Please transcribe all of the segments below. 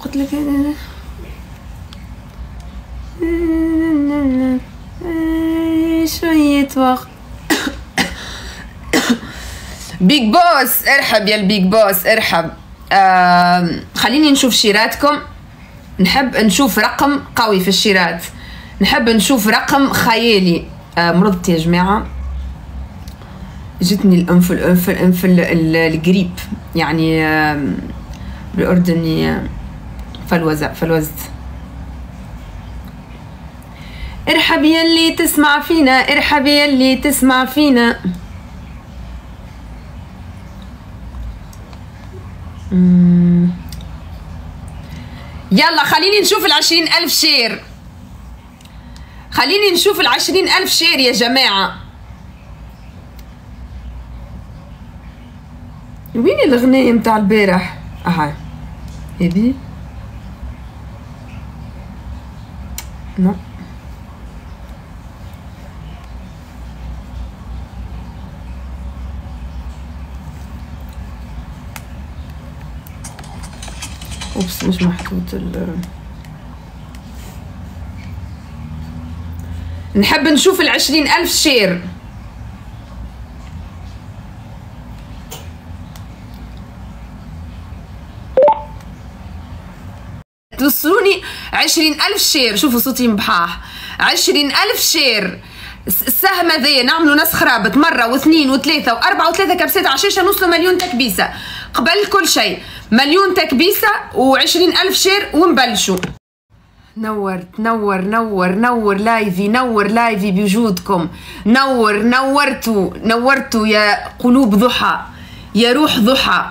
قلت لك شوية وقت. بيج بوس ارحب يا البيج بوس ارحب. خليني نشوف شيراتكم. نحب نشوف رقم قوي في الشيرات، نحب نشوف رقم خيالي. مرضت يا جماعة، جتني الانف القريب يعني بالاردني فلوزت. ارحب يلي تسمع فينا، ارحب يلي تسمع فينا. يلا خليني نشوف 20,000 شير، خليني نشوف 20,000 شير يا جماعة. وين الأغنية متاع البارح؟ أها هذي نو. اوبس مش محطوط نحب نشوف 20,000 شير. توصلوني 20,000 شير. شوفوا صوتي مبحاح. 20,000 شير. السهم هذايا نعملوا نسخ رابط مرة واثنين وثلاثة وأربعة وثلاثة كبسات على الشاشة، نوصلوا 1,000,000 تكبيسة قبل كل شيء. 1,000,000 تكبيسة و20,000 شير ونبلشوا. نور لايفي، نور لايفي بوجودكم. نورتوا يا قلوب ضحى، يا روح ضحى.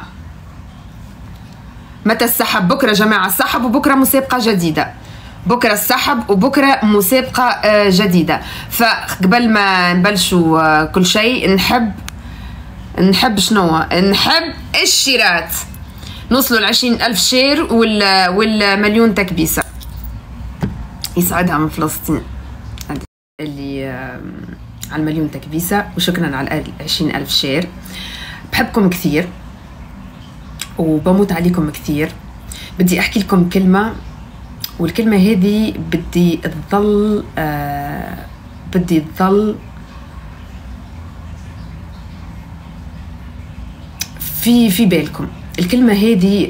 متى السحب؟ بكرة يا جماعة السحب، وبكرة مسابقة جديدة. بكرة السحب وبكرة مسابقة جديدة. فقبل ما نبلشوا كل شيء نحب شنو؟ نحب الشيرات. نوصلوا 20,000 شير وال1,000,000 تكبيسة. يسعدها من فلسطين اللي على 1,000,000 تكبيسة، وشكرا على 20,000 شير. بحبكم كثير وبموت عليكم كثير. بدي احكي لكم كلمة، والكلمة هذه بدي تظل في بالكم. الكلمة هذه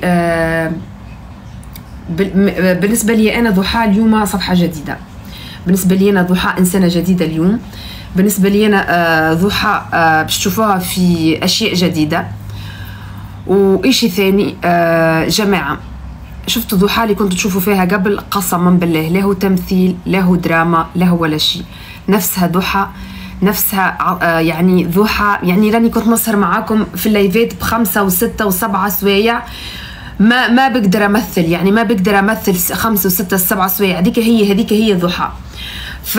بالنسبة لي أنا ضحى اليوم صفحة جديدة. بالنسبة لي أنا ضحى إنسانة جديدة اليوم. بالنسبة لي أنا ضحى باش تشوفوها في أشياء جديدة. وإشي ثاني جماعة، شفتوا ضحى اللي كنتوا تشوفوا فيها قبل؟ قسما بالله لا هو تمثيل لا هو دراما لا هو ولا شيء. نفسها ضحى، نفسها يعني ضحى. يعني راني كنت نسهر معاكم في اللايفات ب5 و6 و7 سوايع، ما بقدر امثل. يعني ما بقدر امثل 5 و6 و7 سوايع. هذيك هي ضحى. ف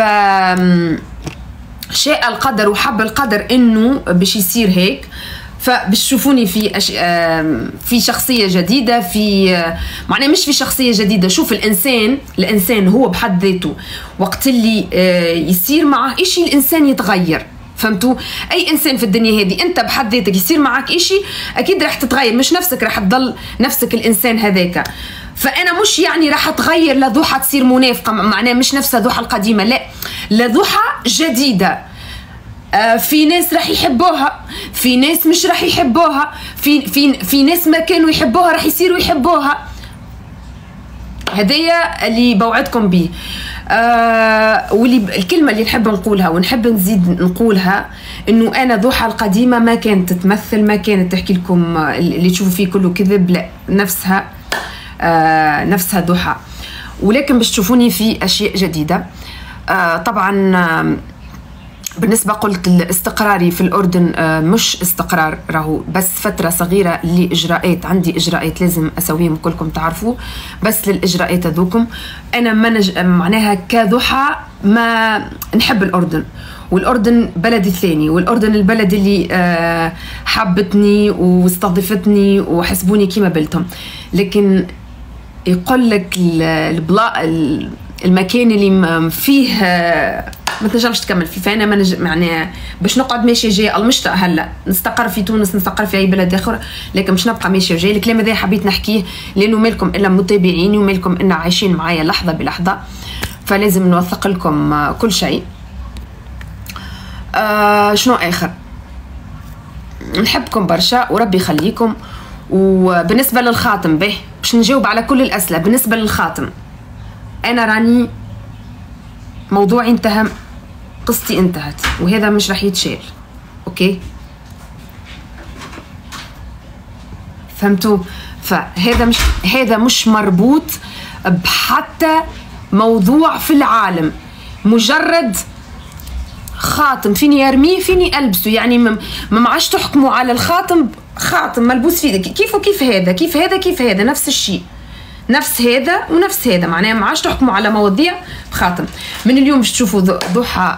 شاء القدر وحب القدر انه باش يصير هيك. فباش تشوفوني في شخصيه جديده، في معناه مش في شخصيه جديده. شوف الانسان هو بحد ذاته وقت اللي يصير معه إشي الانسان يتغير. فهمتوا؟ اي انسان في الدنيا هذه انت بحد ذاتك يصير معك إشي اكيد راح تتغير، مش نفسك راح تضل نفسك الانسان هذاك. فانا مش يعني راح اتغير لضحى تصير منافقه، معناه مش نفسها ضحى القديمه، لا لضحى جديده. في ناس راح يحبوها، في ناس مش راح يحبوها، في ناس ما كانوا يحبوها راح يصيروا يحبوها. هدايا اللي بوعدكم به. واللي الكلمه اللي نحب نقولها ونحب نزيد نقولها انه انا ضحى القديمه ما كانت تتمثل، ما كانت تحكي لكم اللي تشوفوا فيه كله كذب، لا نفسها ضحى. ولكن باش تشوفوني في اشياء جديده. طبعا بالنسبة قلت استقراري في الأردن مش استقرار، راهو بس فترة صغيرة لإجراءات. عندي إجراءات لازم أسويهم كلكم تعرفوا، بس للإجراءات هذوكم أنا معناها كضحى ما نحب الأردن، والأردن بلدي الثاني، والأردن البلد اللي حبتني واستضفتني وحسبوني كيما بلتهم. لكن يقول لك المكان اللي فيه ما تنجمش تكمل فيه. فانا ما يعني باش نقعد ماشيه جايه المشطه هلا نستقر في تونس، نستقر في اي بلد اخر، لكن مش نبقى ماشيه جايه. الكلام هذا حبيت نحكيه لانه مالكم الا متابعيني ومالكم الا عايشين معايا لحظه بلحظه، فلازم نوثق لكم كل شيء. شنو اخر؟ نحبكم برشا وربي يخليكم. وبالنسبه للخاتم به باش نجاوب على كل الاسئله. بالنسبه للخاتم انا راني موضوعي انتهى، قصتي انتهت، وهذا مش راح يتشال. اوكي فهمتوا؟ هذا مش مربوط بحتى موضوع في العالم، مجرد خاتم فيني ارميه فيني البسه. يعني ما عادش تحكموا على الخاتم خاتم ملبوس في ايدك كيف وكيف هذا كيف هذا كيف هذا، نفس الشيء، نفس هذا ونفس هذا. معناها ما عادش تحكموا على مواضيع بخاتم. من اليوم باش تشوفوا ضحى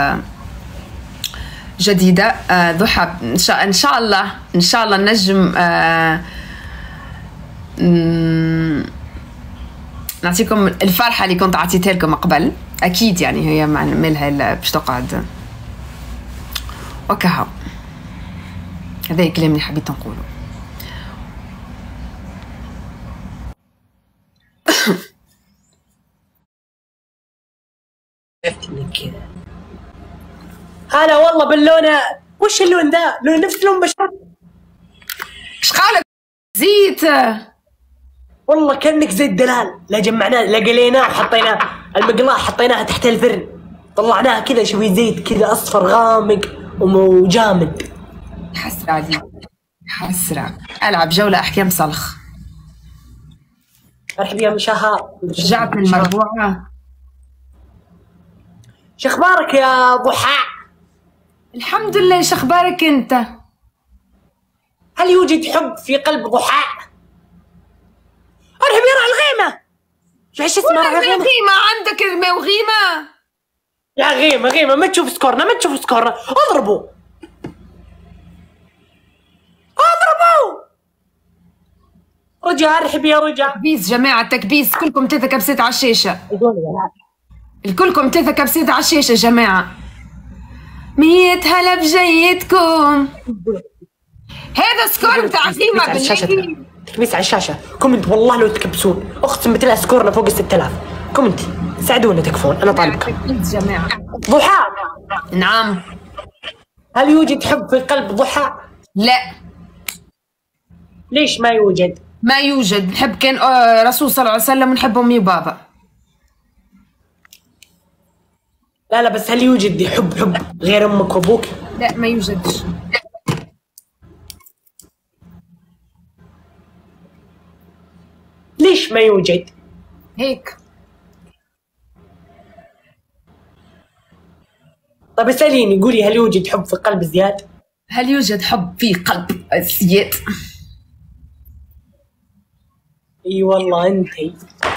جديده، ضحى ان شاء الله نجم نعطيكم الفرحه اللي كنت عطيتها لكم قبل اكيد. يعني هي مالها باش تقعد وكهو. هذا الكلام اللي حبيت نقوله. هلا والله باللونه. وش اللون ذا؟ لون نفس لون بشرتك. ايش قالك؟ زيت والله كانك زيت دلال. لا جمعناه لا قليناه وحطيناه المقلاة حطيناها تحت الفرن طلعناها كذا شوي زيت كذا اصفر غامق وجامد. حسرة دي حسرة. العب جولة احكام صلخ. مرحبا يا مشاهار. رجعت من المربوعة. شخبارك يا ضحى؟ الحمد لله. شخبارك انت؟ هل يوجد حب في قلب ضحى؟ ارحب يا الغيمة. شو اسمها غيمة؟ عندك الماء وغيمة يا غيمة ما تشوف سكورنا اضربوا رجع. ارحب يا رجع. تكبيس جماعة تكبيس. كلكم 3 كبسات على الشاشة. الكلكم 3 كبسات على الشاشة جماعة. 100 هلا بجيتكم. هذا سكور بتاع غيمة بالله. تكبيس على الشاشة. كومنت والله لو تكبسون اقسم بالله سكورنا فوق 6000. كومنت ساعدونا تكفون انا طالبكم. تكبيس جماعة. ضحى نعم. هل يوجد حب في قلب ضحى؟ لا. ليش ما يوجد؟ ما يوجد. نحب كان رسول صلى الله عليه وسلم ونحب امي وبابا. لا بس هل يوجد حب غير امك وابوك؟ لا ما يوجدش. ليش ما يوجد؟ هيك. طيب اسأليني قولي هل يوجد حب في قلب زياد؟ هل يوجد حب في قلب زياد؟ اي والله انتي.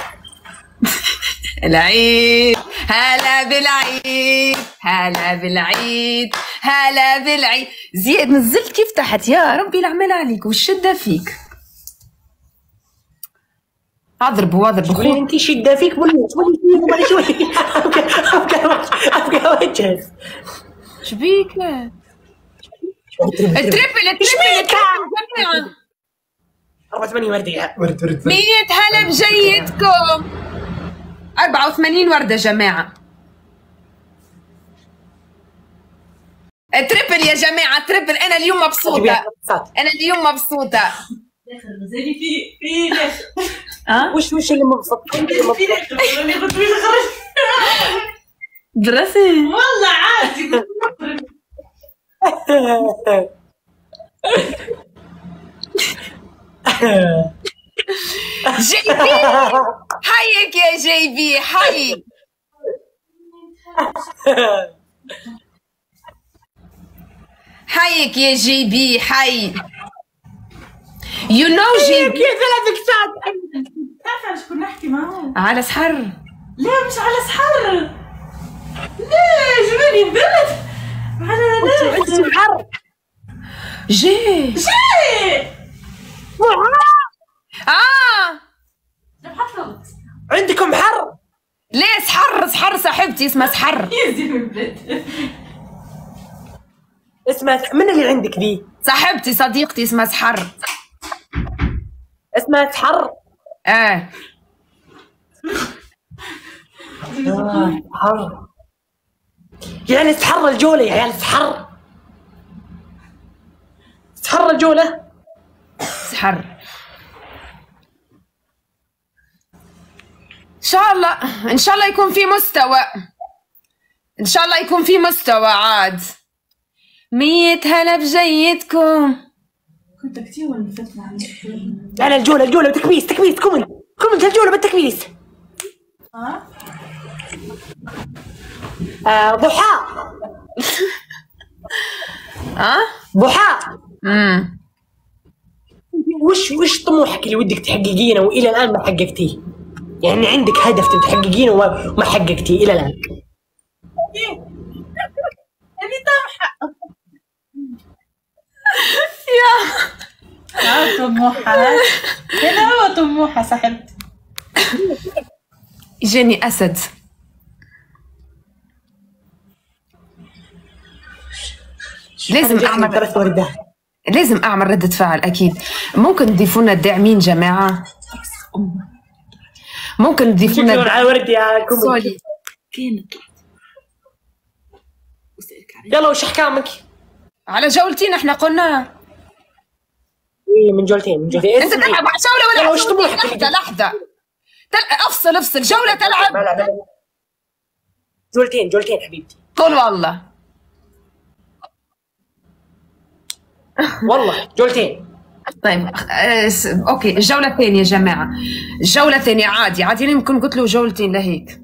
العيد هلا بالعيد هلا بالعيد هلا بالعيد. زياد نزلت كيف تحت يا ربي العمل عليك والشدة فيك. اضربوا قولي انتي شدة فيك ولا شوي. ابقى وجهك. شبيك؟ التريبل جماعة. 84 وردة. ورد 100 هلا بجيتكم. 84 وردة جماعة. تريبل يا جماعة تريبل. أنا اليوم مبسوطة. أنا اليوم مبسوطة. زي في وش اللي مبسوط؟ دراسي والله عادي. جيبي حيك يا جيبي حي. حيك يا جيبي حي. يو نو جيبي كيف ثلاث كسات. تعرف على شكون نحكي معاه؟ على سحر. لا مش على سحر. لا جبالي بلد على سحر. جي حطلت عندكم حر. ليه سحر صاحبتي صاحبتي اسمها سحر. يزي من بيت. اسمها من اللي عندك دي؟ صاحبتي صديقتي اسمها سحر. اسمها سحر؟ سحر يعني سحر الجولة يا عيال. سحر الجولة. سحر ان شاء الله يكون في مستوى، ان شاء الله يكون في مستوى عاد. 100 هلا بجيتكم. كنت كتير ولا فتنا عن لا لا الجولة تكبيس كمل الجولة بالتكبيس. ضحى. ضحى. وش طموحك اللي ودك تحققينه والى الان ما حققتيه؟ يعني عندك هدف تبي تحققينه وما حققتيه الى الان. اللي طمحة يا طموحة. هنا هو طموحة صاحبتي. جاني اسد. لازم اعمل ردة فعل اكيد. ممكن تضيفوا لنا الداعمين جماعة؟ ممكن تضيفوا لنا على ورد يا كومي. يلا وش احكامك؟ على جولتين احنا قلنا. ايه من جولتين انت تلعب على جولة ولا وش طموحك؟ لحظة افصل جولة تلعب. جولتين حبيبتي. قول والله جولتين. طيب اوكي الجولة الثانية يا جماعة. الجولة الثانية عادي يمكن قلت له جولتين لهيك.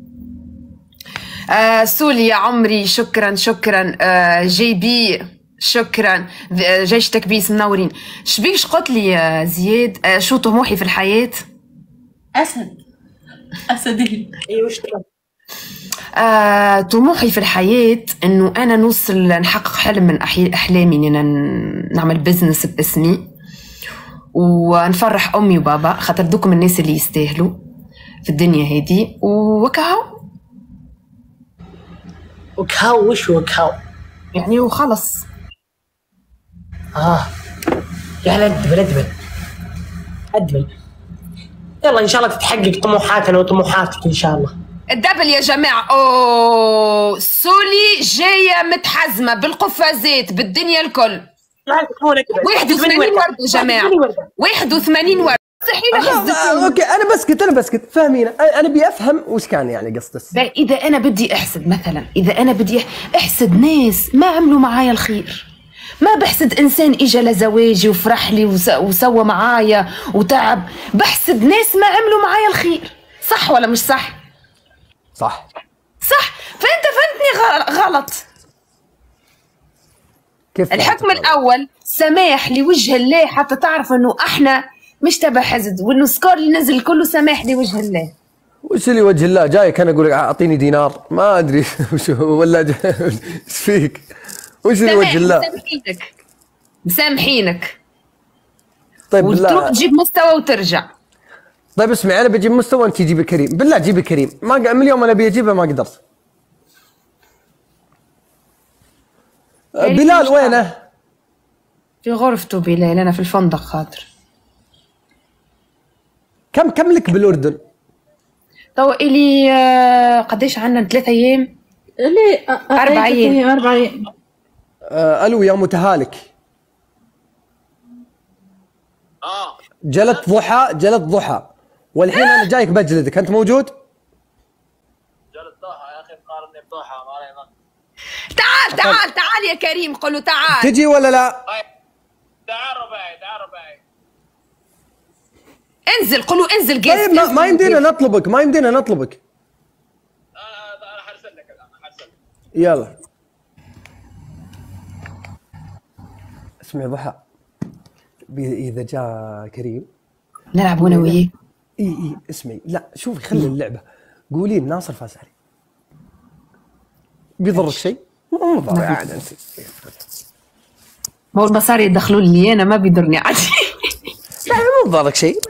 سولي يا عمري شكرا. جي بي شكرا. جيش تكبيس منورين. شبيش قلت لي يا زياد شو طموحي في الحياة؟ أسدين. اي وش طموحي في الحياة انه انا نوصل نحقق حلم من احلامي، ان نعمل بزنس باسمي ونفرح امي وبابا، خاطر دوكم الناس اللي يستاهلوا في الدنيا هذه. وكهو وش وكهو يعني وخلص. يا أدبل. يلا ان شاء الله تتحقق طموحاتنا وطموحاتك ان شاء الله. الدبل يا جماعة. سولي جاية متحزمة بالقفازات بالدنيا الكل. 81 وردة يا جماعة. 81 وردة. مستحيل اوكي انا بسكت فاهمين. انا ابي افهم وش كان يعني قصدك. اذا انا بدي احسد مثلا، اذا انا بدي احسد ناس ما عملوا معايا الخير، ما بحسد انسان اجى لزواجي وفرح لي وسوى معايا وتعب، بحسد ناس ما عملوا معايا الخير. صح ولا مش صح؟ صح. فانت فهمتني غلط. كيف الحكم الاول سماح لوجه الله، حتى تعرف انه احنا مش تبع حسد، وانه السكور اللي نزل كله سماح لوجه الله. وش اللي وجه الله؟ جايك انا اقول لك اعطيني دينار ما ادري وش ولا ايش فيك؟ وش اللي وجه الله؟ مسامحينك. طيب وتروح تجيب مستوى وترجع. طيب اسمعي، انا بجيب مستوى وانت جيبي كريم، بالله جيبي كريم. ما من اليوم انا ابي اجيبه ما قدرت. بلال وينه؟ في غرفته بلال، انا في الفندق خاطر. كم لك بالاردن؟ تو الي قديش عندنا 3 ايام؟ ليه 4 ايام. 4 ايام. الو يا متهالك. جلت ضحى والحين انا جايك بجلدك، انت موجود؟ جلد ضحى يا اخي، مقارنني بضحى ما علي ظن. تعال يا كريم، قل له تعال. تجي ولا لا؟ تعال رباعي. انزل، قل له انزل جيس. طيب ما يمدينا نطلبك. انا حرسل لك الان، يلا اسمعي ضحى، اذا جاء كريم نلعب انا وياه. اي اسمعي، لا شوفي خلي اللعبه، قولي ناصر فاز علي. بيضرك شيء؟ مو ضار عادي. انت ما هو المصاري يدخلوا لي انا، ما بيضرني عادي. لا مو ضارك شيء.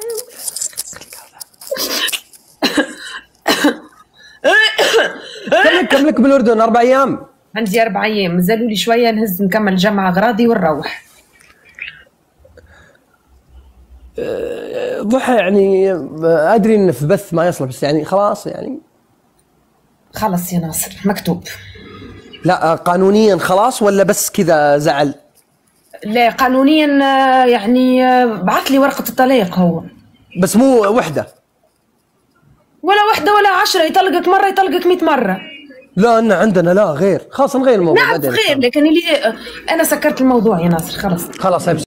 لك بالاردن 4 ايام؟ عندي 4 ايام، مازالوا لي شويه نهز نكمل جمع اغراضي ونروح. ضحى يعني ادري ان في بث ما يصلح، بس يعني خلاص يعني خلص يا ناصر مكتوب. لا قانونيا خلاص ولا بس كذا زعل؟ لا قانونيا يعني بعث لي ورقه الطلاق هو. بس مو وحده ولا وحده ولا 10، يطلقك مره يطلقك 100 مره. لا ان عندنا لا غير، خلاص نغير الموضوع. نعم غير، لكن اللي انا سكرت الموضوع يا ناصر خلاص. خلاص